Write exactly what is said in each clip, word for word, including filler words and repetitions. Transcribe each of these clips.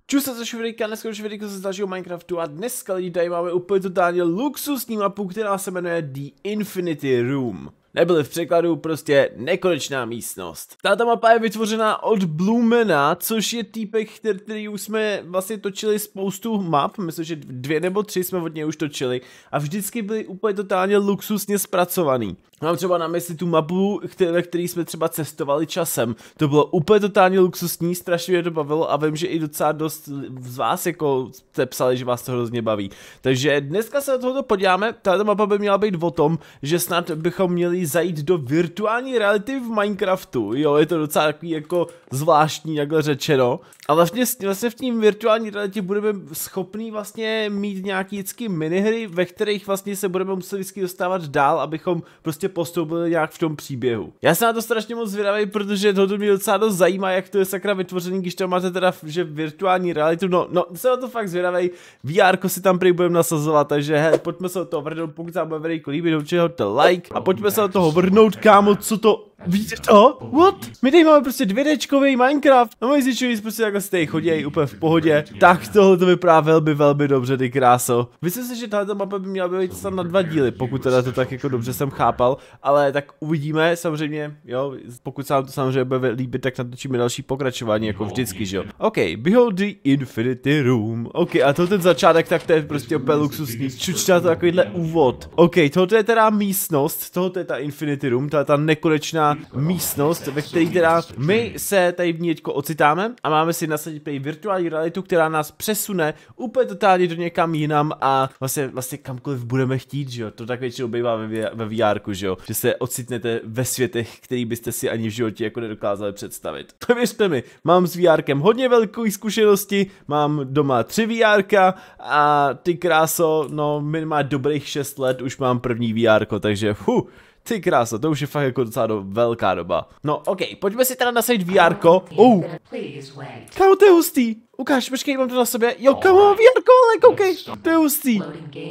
Čus se Švedejka, dneska už Švedejka se z dalšího Minecraftu a dneska lidi tady máme úplně totálně luxusní mapu, která se jmenuje The Infinity Room. Nebyly v překladu prostě nekonečná místnost. Tato mapa je vytvořena od Blumena, což je týpek, který, který už jsme vlastně točili spoustu map, myslím, že dvě nebo tři jsme od něj už točili a vždycky byly úplně totálně luxusně zpracovaný. Mám třeba na mysli tu mapu, ve který jsme třeba cestovali časem. To bylo úplně totálně luxusní, strašně mě to bavilo a vím, že i docela dost z vás jako jste psali, že vás to hrozně baví. Takže dneska se na tohoto podíváme. Tato mapa by měla být o tom, že snad bychom měli zajít do virtuální reality v Minecraftu. Jo, je to docela takový jako zvláštní, takhle řečeno. A vlastně, vlastně v tím virtuální realitě budeme schopní vlastně mít nějaký vždycky minihry, ve kterých vlastně se budeme muset vždycky dostávat dál, abychom prostě postoupili nějak v tom příběhu. Já jsem na to strašně moc zvědavý, protože tohle mě docela dost zajímá, jak to je sakra vytvořený, když tam máte teda, že virtuální realitu, no, no, jsem na to fakt zvědavý, V R ko si tam prý budeme nasazovat, takže hej, pojďme se do toho vrhnout, pokud se vám bude videjko líbit, určitě hoďte like a pojďme se do toho vrhnout, kámo, co to, víte to? What? My tady máme prostě dvědečkový Minecraft, a moji zjišťují prostě takhle stej, chodí úplně v pohodě, tak tohle to vypadá velmi, velmi dobře, ty kráso. Myslím si, že tato mapa by měla být snad na dva díly, pokud teda to tak jako dobře jsem chápal, ale tak uvidíme, samozřejmě, jo, pokud se vám to samozřejmě bude líbit, tak natočíme další pokračování, jako vždycky, že jo. OK, behold the Infinity Room. OK, a to ten začátek, tak to je prostě úplně luxusní, čučná to takovýhle úvod. OK, tohle je teda místnost, tohle je ta Infinity Room, to je ta nekonečná místnost, ve které teda my se tady v ní teďko ocitáme a máme si nasadit tady virtuální realitu, která nás přesune úplně totálně do někam jinam a vlastně, vlastně kamkoliv budeme chtít, že jo. To tak většinou bývá ve, ve V R ku, že jo. Že se ocitnete ve světech, který byste si ani v životě jako nedokázali představit. To věřte mi, mám s V R kem hodně velké zkušenosti, mám doma tři V R ka a ty kráso, no minimálně dobrých šest let už mám první V R ko, takže fu. Ty krása, to už je fakt jako docela do velká doba. No, OK, pojďme si teda nasadit V R ko. Oh, kámo, to je hustý. Ukáž, počkej, mám to na sobě. Jo, kámo, V R ko, ale koukej, to je hustý.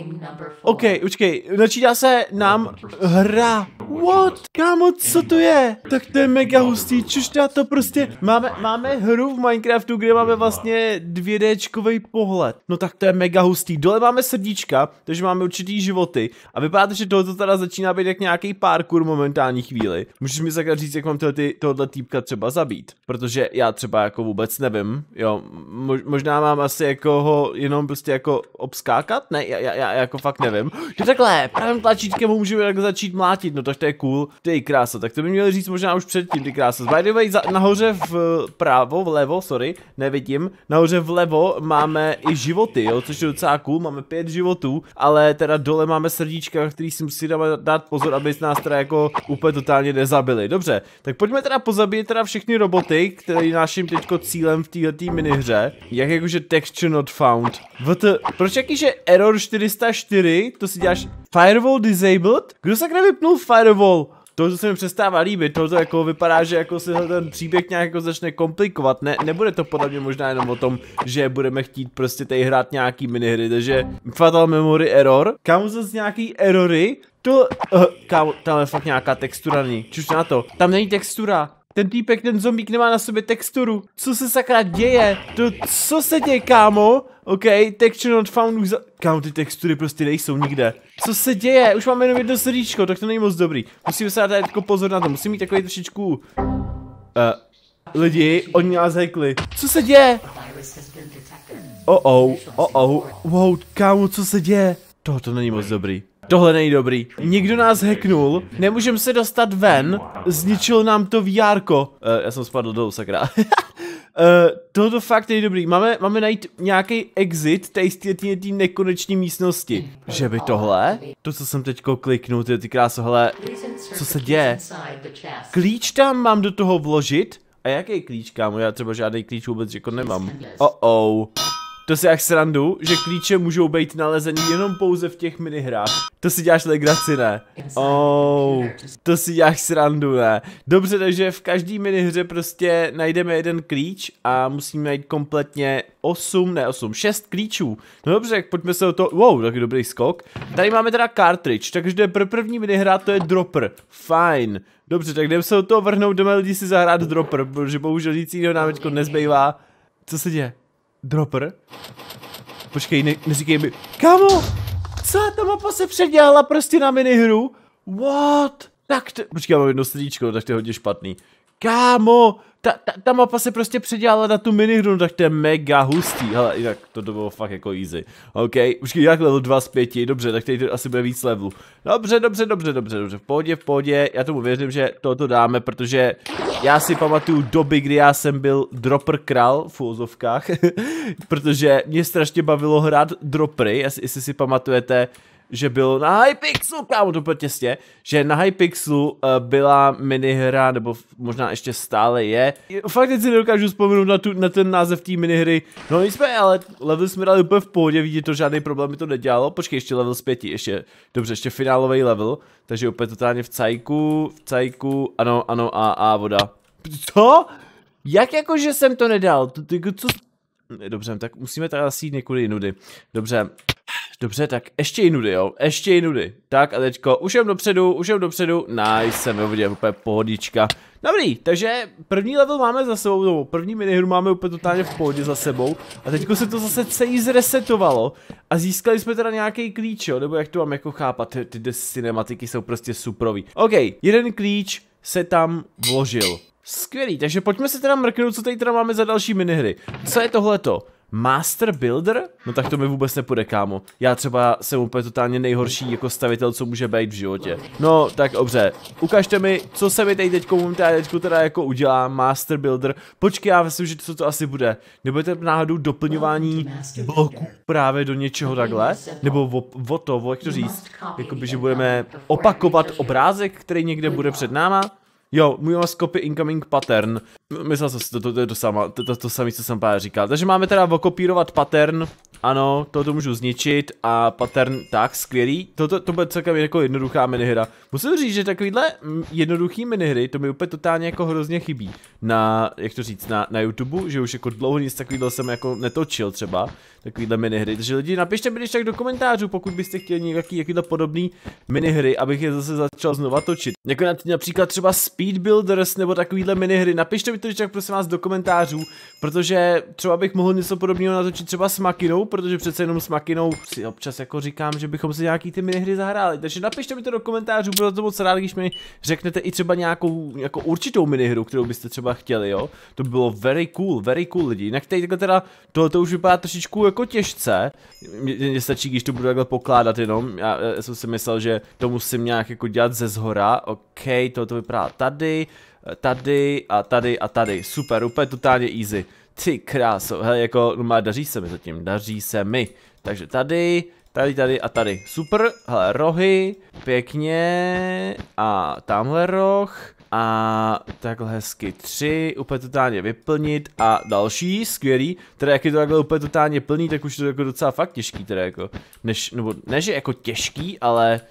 OK, počkej, načítá se nám hra. What? Kámo, co to je? Tak to je mega hustý, čuž to prostě, máme, máme hru v Minecraftu, kde máme vlastně dvědéčkový pohled. No tak to je mega hustý, dole máme srdíčka, takže máme určitý životy a vypadá to, že tohoto teda začíná být jak nějaký parkour momentální chvíli. Můžeš mi takhle říct, jak mám tohle, tohle týpka třeba zabít, protože já třeba jako vůbec nevím, jo, možná mám asi jako ho jenom prostě jako obskákat, ne, já, já, já jako fakt nevím. Jo takhle, pravým tlačítkem můžeme jako začít mlátit, no to je cool, ty krása, tak to by měli říct možná už předtím, ty krása. By the way, za, nahoře vpravo, vlevo, sorry, nevidím, nahoře vlevo máme i životy, jo, což je docela cool, máme pět životů, ale teda dole máme srdíčka, který si musí dát pozor, aby nás teda jako úplně totálně nezabili. Dobře, tak pojďme teda pozabít teda všechny roboty, které naším teďko cílem v této minihře. Jak jakože texture not found. Vt, proč jakýže error čtyři sta čtyři, to si děláš firewall disabled? Kdo se vypnul firewall? To se mi přestává líbit, tohle jako vypadá, že jako se ten příběh nějak jako začne komplikovat, ne, nebude to podle mě možná jenom o tom, že budeme chtít prostě tady hrát nějaký minihry, takže fatal memory error, kámo zase nějaký erory, to, uh, kámo, tam je fakt nějaká textura není, čuž na to, tam není textura. Ten týpek, ten zombík nemá na sobě texturu. Co se sakra děje? To, co se děje, kámo? OK, texture not found už za... Kámo, ty textury prostě nejsou nikde. Co se děje? Už máme jenom jedno srdíčko, tak to není moc dobrý. Musíme se dát jako pozor na to, musím mít takový trošičku... Uh, lidi, oni nás hackli. Co se děje? Oh oh, oh oh, wow, kámo, co se děje? Tohle to není moc dobrý. Tohle není dobrý. Někdo nás hacknul, nemůžeme se dostat ven, zničil nám to V R ko. Uh, já jsem spadl dolů, sakra. uh, tohle fakt není dobrý. Máme, máme najít nějaký exit tady z té nekoneční místnosti. Že by tohle? To, co jsem teďko kliknul, ty, ty kráso, hele, co se děje? Klíč tam mám do toho vložit? A jaký klíč, kámo? Já třeba žádný klíč vůbec jako nemám. Oh oh. To si jak srandu, že klíče můžou být nalezený jenom pouze v těch minihrách. To si děláš legraci, ne? Oh, to si děláš srandu, ne? Dobře, takže v každý minihře prostě najdeme jeden klíč a musíme najít kompletně osm, ne osm, šest klíčů. No dobře, tak pojďme se do toho, wow, taky dobrý skok. Tady máme teda cartridge, takže pro první minihra to je dropper, fajn. Dobře, tak jdeme se do toho vrhnout, jdeme lidi si zahrát dropper, protože bohužel nic jiného nám teďko nezbývá. Co se děje? dropper. Počkej, ne, neříkej mi, kámo, co ta mapa se předělala prostě na minihru? What? Tak to, počkej, já mám jedno srdíčko, tak to je hodně špatný. Kámo, ta, ta, ta mapa se prostě předělala na tu minihru, tak to je mega hustý. Hele, jinak to, to bylo fakt jako easy. OK, počkej, jak level dva z pěti, dobře, tak tady to asi bude víc levelu. Dobře, dobře, dobře, dobře, dobře, v pohodě, v pohodě, já tomu věřím, že toto dáme, protože já si pamatuju doby, kdy já jsem byl dropper král v úzovkách, protože mě strašně bavilo hrát droppery, jestli si pamatujete, že bylo na Hypixelu, kámo, to bylo těsně, že na Hypixelu uh, byla minihra, nebo možná ještě stále je. Fakt teď si nedokážu vzpomenout na, tu, na ten název té minihry. No jsme, ale level jsme dali úplně v pohodě, vidíte, to žádný problém mi to nedělalo. Počkej, ještě level z pěti, ještě, dobře, ještě finálový level, takže úplně totálně v cajku, v cajku, ano, ano, a, a voda. Co? Jak jako, že jsem to nedal? To, to, co? Dobře, tak musíme tady asi jít někudy jinudy. Dobře. Dobře, tak ještě jinudy, jo, ještě jinudy. Tak a teďko, už jdem dopředu, už jdem dopředu, nice, jsem viděl, úplně pohodička. Dobrý, takže první level máme za sebou, no, první minihru máme úplně totálně v pohodě za sebou. A teďko se to zase celý zresetovalo a získali jsme teda nějaký klíč, jo, nebo jak to mám jako chápat, ty, ty cinematiky jsou prostě suprový. OK, jeden klíč se tam vložil. Skvělý, takže pojďme se teda mrknout, co tady teda máme za další minihry. Co je tohleto? Master Builder? No tak to mi vůbec nepůjde, kámo. Já třeba jsem úplně totálně nejhorší jako stavitel, co může být v životě. No, tak dobře. Ukažte mi, co se mi tady teďko momentálně teda jako udělá Master Builder. Počkej, já myslím, že co to asi bude. Nebude to náhodou doplňování bloků právě do něčeho takhle? Nebo o, o to, o jak to říct? Jakoby, že budeme opakovat obrázek, který někde bude před náma? Jo, můj vás copy incoming pattern. Myslel jsem si, to, to, to je to, sama, to, to, to samé, co jsem právě říkal. Takže máme teda okopírovat pattern. Ano, toto můžu zničit a pattern, tak, skvělý. Toto to bude celkem jako jednoduchá minihra. Musím říct, že takovýhle jednoduchý minihry, to mi úplně totálně jako hrozně chybí. Na, jak to říct, na, na YouTube, že už jako dlouho nic takovýhle jsem jako netočil třeba. Takovýhle minihry. Takže lidi, napište mi když tak do komentářů, pokud byste chtěli nějaký jakýhle podobný minihry, abych je zase začal znova točit. Jako například třeba Speed Builders nebo takovýhle minihry. Napište mi to když tak prosím vás do komentářů, protože třeba bych mohl něco podobného natočit třeba s Makinou, protože přece jenom s Makinou si občas jako říkám, že bychom si nějaký ty minihry zahráli. Takže napište mi to do komentářů, bylo to moc rád, když mi řeknete i třeba nějakou jako určitou minihru, kterou byste třeba chtěli, jo. To by bylo very cool, very cool lidi. Jinak tady teda tohle už vypadá trošičku jako těžce. Mně stačí, když to budu takhle pokládat jenom. Já, já jsem si myslel, že to musím nějak jako dělat ze zhora. OK, tohle vypadá tady, tady a tady a tady. Super, úplně totálně easy. Ty kráso, hele, jako, no daří se mi zatím, daří se mi. Takže tady, tady, tady a tady. Super, hele, rohy, pěkně. A tamhle roh. A takhle hezky tři, úplně totálně vyplnit a další, skvělý, teda jak je to takhle úplně totálně plný, tak už to je jako docela fakt těžký, teda jako, než, nebo ne, že jako těžký, ale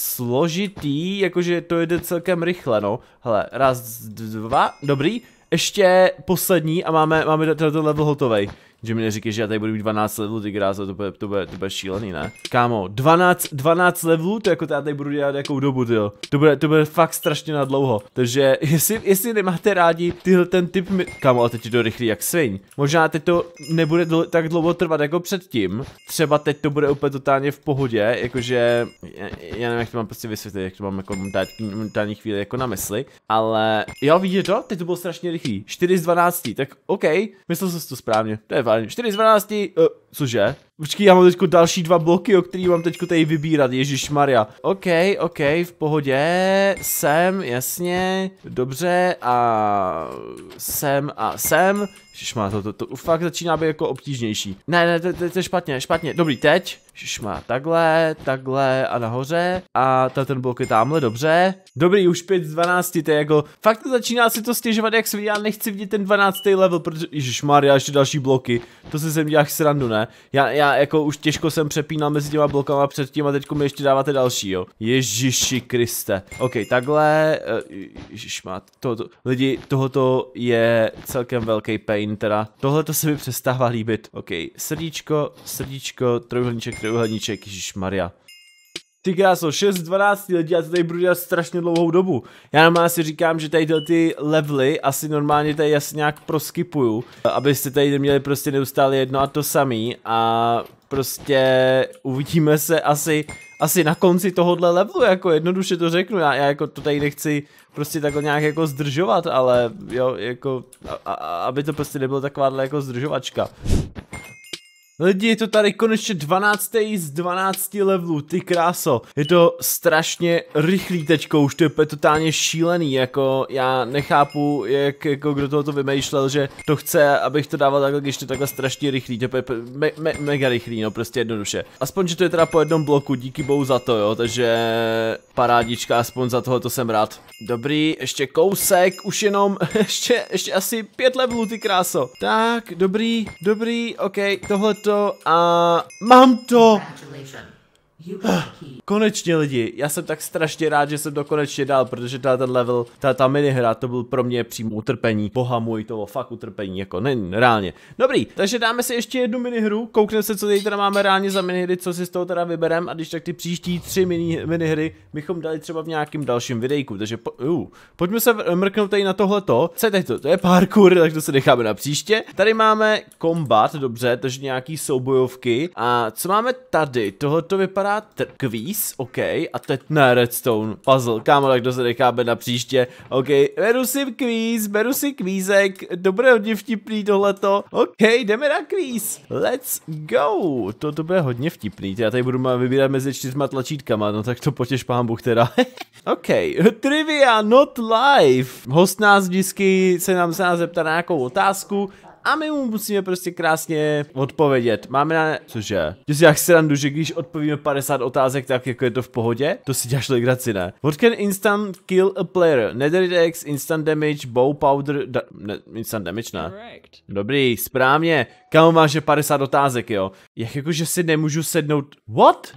složitý, jakože to jde celkem rychle, no, hele, raz, dva, dobrý, ještě poslední a máme, máme ten level hotovej. Že mi neříkej, že já tady budu mít dvanáct levelů, ty krása, to bude, to bude, to bude šílený, ne? Kámo, dvanáct, dvanáct levelů, to jako já tady budu dělat jakou dobu, tyjo. To bude, to bude fakt strašně na dlouho. Takže jestli, jestli nemáte rádi tyhle ten typ, mi... Kámo, ale teď je to rychlý jak sviň. Možná teď to nebude dl tak dlouho trvat jako předtím. Třeba teď to bude úplně totálně v pohodě, jakože, já, já nevím, jak to mám prostě vysvětlit, jak to mám jako momentální chvíli jako na mysli. Ale jo, vidíte to? Teď to bylo strašně rychlý. čtyři z dvanácti, tak OK, myslel jsem si to správně. To je čtyři z dvanácti, uh, cože? Počkej, já mám teďko další dva bloky, o který mám teďko tady vybírat, ježišmarja. OK, OK, v pohodě, sem, jasně, dobře, a sem a sem. Ježišmá, to, to, to fakt začíná být jako obtížnější. Ne, ne, to, to, to je špatně, špatně, dobrý, teď. Ježišmá, takhle, takhle a nahoře. A ten blok je tamhle, dobře. Dobrý, už pět z dvanácti, to je jako, fakt to začíná si to stěžovat, jak se já nechci vidět ten dvanáctý level, protože, ježišmarja, ještě další bloky. To se sem děláš srandu, ne? Já, já jako už těžko jsem přepínal mezi těma blokama předtím a teďko mi ještě dáváte další, jo. Ježiši Kriste. OK, takhle, uh, ježišmá, tohoto, lidi, tohoto je celkem velký pain, teda. Tohleto se mi přestává líbit. OK, srdíčko, srdíčko, trojuhelníček, trojuhelníček, ježišmarja. Ty kráso, šest dvanáct lidí, já to tady budu dělat strašně dlouhou dobu. Já normálně si říkám, že tady ty levely asi normálně tady asi nějak proskypuju, abyste tady měli prostě neustále jedno a to samý a prostě uvidíme se asi, asi na konci tohohle levelu, jako jednoduše to řeknu, já, já jako to tady nechci prostě takhle nějak jako zdržovat, ale jo, jako, a, a, aby to prostě nebylo takováhle jako zdržovačka. Lidi, je to tady konečně dvanáctý z dvanácti levelů, ty kráso. Je to strašně rychlý teďko, už to je totálně šílený, jako já nechápu, jak jako kdo toho to vymýšlel, že to chce, abych to dával takhle, když to je takhle strašně rychlý, to je me, me, mega rychlý, no prostě jednoduše. Aspoň, že to je teda po jednom bloku, díky bohu za to, jo, takže parádička, aspoň za tohle to jsem rád. Dobrý, ještě kousek, už jenom, ještě, ještě asi pět levelů, ty kráso. Tak, dobrý, dobrý, ok, tohleto. A mám to! Konečně lidi, já jsem tak strašně rád, že jsem to konečně dal, protože ta ten level, ta, ta minihra, to byl pro mě přímo utrpení. Boha můj, to bylo fakt utrpení, jako ne, reálně. Dobrý, takže dáme si ještě jednu minihru, koukneme se, co tady teda máme reálně za minihry, co si z toho teda vyberem a když tak ty příští tři mini, minihry bychom dali třeba v nějakým dalším videjku, takže po, uh, pojďme se mrknout tady na tohleto. Co je teď to? To je parkour, tak to se necháme na příště. Tady máme kombat, dobře, takže nějaký soubojovky a co máme tady? Tohleto vypadá kvíz, ok, a teď ne redstone, puzzle, kámo, tak to se necháme na příště, ok, beru si kvíz, beru si kvízek, to bude hodně vtipný tohleto, ok, jdeme na kvíz, let's go, to, to bude hodně vtipný, já tady budu vybírat mezi čtyřma tlačítkama, no tak to potěš pán Bůh teda, ok, trivia, not live, host nás vždycky se nám, se nás zeptá na nějakou otázku, a my mu musíme prostě krásně odpovědět. Máme na... Cože? Ty si jak srandu, že když odpovíme padesát otázek, tak jako je to v pohodě? To si děláš legraci, ne? What can instant kill a player? Nether X, instant damage, bow powder... Da... Ne, instant damage, ne? Dobrý, správně. Kámo, máš je padesát otázek, jo? Jak jako, že si nemůžu sednout... What?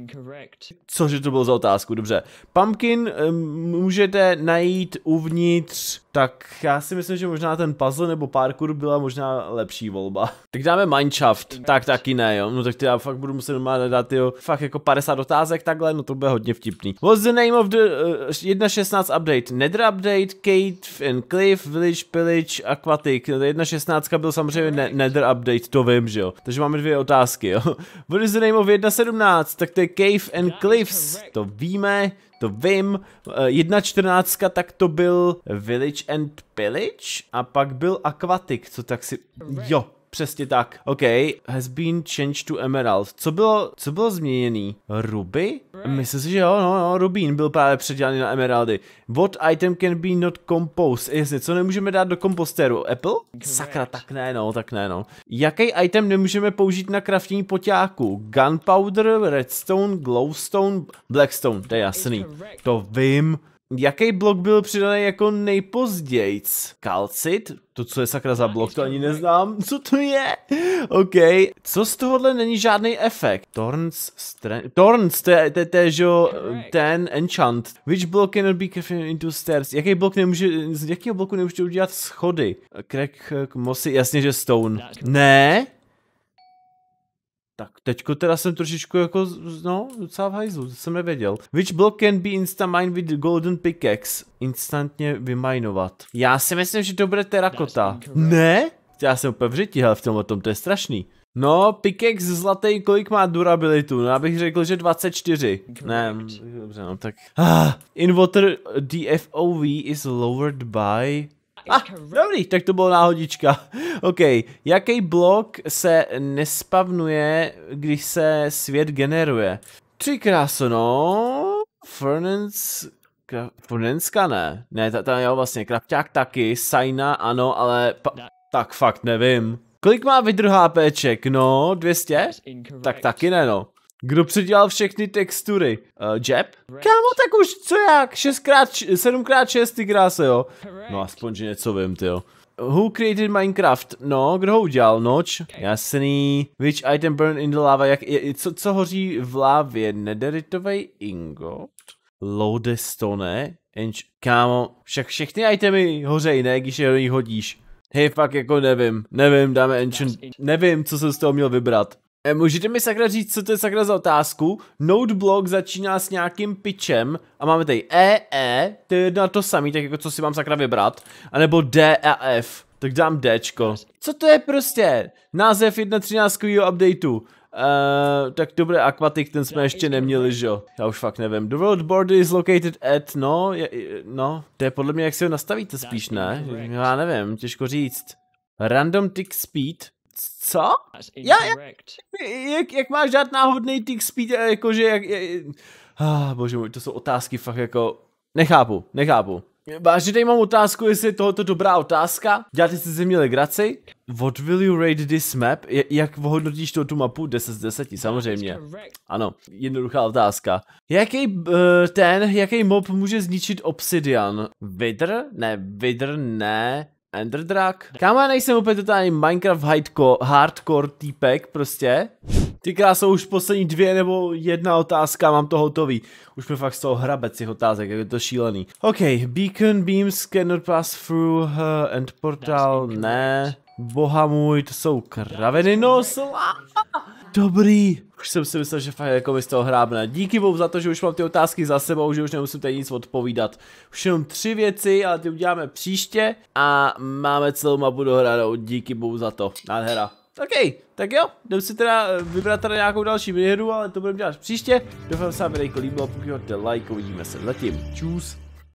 Cože to bylo za otázku, dobře. Pumpkin um, můžete najít uvnitř... Tak já si myslím, že možná ten puzzle nebo parkour byla možná lepší volba. Tak dáme mineshaft. Tak taky ne, jo. No tak ty já fakt budu muset normálně dát, jo. Fakt jako padesát otázek takhle, no to bude hodně vtipný. What's the name of the uh, jedna šestnáct update? Nether update, Cave and Cliff, Village, Pillage, Aquatic. jedna šestnáct byl samozřejmě ne Nether update, to vím, že jo. Takže máme dvě otázky, jo. What is the name of jedna sedmnáct? Tak to je Cave and Cliffs. To víme. To vím, jedna čtrnáct, tak to byl Village and Pillage a pak byl Aquatic, co tak si, jo, přesně tak, ok, has been changed to Emerald, co bylo, co bylo změněný, Ruby? Myslím si, že jo, no, no, Rubín byl právě předělaný na Emeraldy. What item can be not composed, jasně, co nemůžeme dát do kompostéru, Apple? Sakra, tak ne, no, tak ne, no. Jaký item nemůžeme použít na craftění poťáku? Gunpowder, redstone, glowstone, blackstone, to je jasný, to vím. Jaký blok byl přidaný jako nejpozdějc? Calcit? To, co je sakra za blok, to ani neznám. Co to je? OK. Co z tohohle není žádný efekt? Thorns, strength. Thorns, to je, to je, to je že ten enchant. Which block cannot be crafted into stairs? Jaký blok nemůže, z jakého bloku nemůžete udělat schody? Crack, mossy, jasně, že stone. Ne? Tak, teďko teda jsem trošičku jako, no, docela v hajzlu, to jsem nevěděl. Which block can be instamine with golden pickaxe? Instantně vymajnovat. Já si myslím, že to bude terakota. Ne? Já jsem úplně v řiti, hele, v tomhle tom, to je strašný. No, pickaxe zlatý, kolik má durabilitu? No, já bych řekl, že dvacet čtyři. Ne, dobře, no, tak. Ah, in water the F O V is lowered by... Ah, dobrý, tak to bylo náhodička. OK, jaký blok se nespavnuje, když se svět generuje? Tři kráso, no. Furnace... Furnanska ne. Ne, ta, ta jo, vlastně, krafťák taky, Saina ano, ale... Pa, tak fakt nevím. Kolik má vidr HPček? No, dvě stě? Tak taky ne, no. Kdo předělal všechny textury? Uh, Jeb? Kámo, tak už co jak? šest krát, sedm krát šest, ty kráse, jo? No aspoň, že něco vím, ty jo. Who created Minecraft? No, kdo ho udělal? Noč? Jasný. Which item burn in the lava? Jak, je, co, co hoří v lávě? Nederitovej ingot? Lodestone? Ench... Kámo, však všechny itemy hořejí, ne? Když je do nich hodíš. Hej, fakt jako nevím. Nevím, dáme enchant... Nevím, co jsem z toho měl vybrat. E, můžete mi sakra říct, co to je sakra za otázku? Noteblock začíná s nějakým pitchem a máme tady E, E, to je jedna to samý, tak jako co si mám sakra vybrat, anebo D a F, tak dám Dčko. Co to je prostě? Název jedna tečka třináct updateu. Uh, tak dobré, Aquatic, ten jsme ještě neměli, že jo? Já už fakt nevím. The world border is located at, no, je, no, to je podle mě, jak si ho nastavíte spíš, ne? Já nevím, těžko říct. Random tick speed? Co? Já, jak, jak, jak máš dát náhodný tick speed, jakože jak, jak ah, bože můj, to jsou otázky fakt jako, nechápu, nechápu. Vážně tady mám otázku, jestli je tohoto dobrá otázka. Děláte si ze mě legraci? What will you rate this map? J jak hodnotíš tu mapu? deset z deseti, samozřejmě. Ano, jednoduchá otázka. Jaký uh, ten, jaký mob může zničit obsidian? Wither? Ne, Wither ne. Enderdrag? Kámo, já nejsem úplně totální Minecraft hardcore týpek, prostě. Ty krásou už poslední dvě nebo jedna otázka, mám to hotový. Už mi fakt z toho hrabec těch otázek, jak je to šílený. OK, beacon beams cannot pass through uh, end portal, ne. Boha můj, to jsou kraviny, no, dobrý. Už jsem si myslel, že fakt jako mi z toho hrábne. Díky bohu za to, že už mám ty otázky za sebou, že už nemusím tady nic odpovídat. Už jenom tři věci, ale ty uděláme příště a máme celou mapu dohranou. Díky bohu za to. Nádhera. OK, tak jo, jdem si teda vybrat teda nějakou další minihru, ale to budeme dělat příště. Doufám, že se vám videjko líbilo, pokud máte like, uvidíme se zatím. Čus.